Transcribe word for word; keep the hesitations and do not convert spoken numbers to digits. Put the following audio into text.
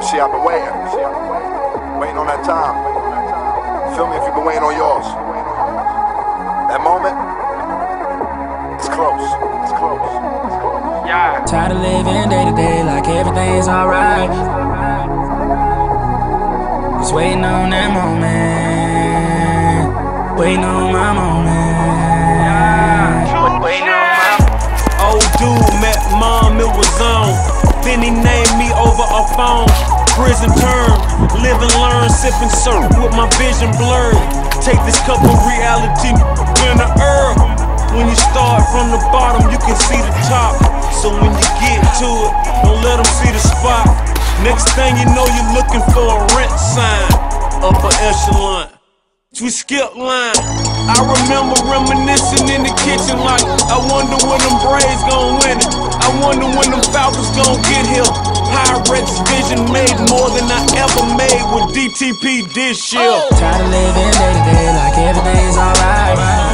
See, I've been waiting. Waiting on that time. Feel me if you've been waiting on yours. That moment, it's close. It's close. It's close. Yeah. Tired of living day to day like everything's alright. Just waiting on that moment. Waiting on my moment. Yeah. Waiting on my Old dude met mom, it was on. Then he named me over a phone. Prison term, live and learn, sip and serve with my vision blurred. Take this cup of reality in the earth. When you start from the bottom, you can see the top. So when you get to it, don't let them see the spot. Next thing you know, you're looking for a rent sign. Upper echelon, we skip line. I remember reminiscing in the kitchen like, I wonder when them Braves gon' win it. I wonder when them Falcons gon' get here. High-Rex vision made more than I ever made with D T P this year. Tired of living day to day like everything's alright.